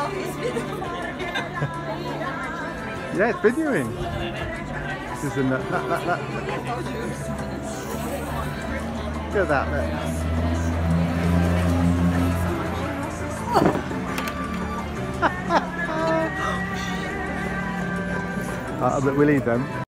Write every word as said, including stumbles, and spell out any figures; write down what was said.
Yeah, it's videoing. This is a nut. That, that, that. Look at that. Look. uh, but we'll leave them.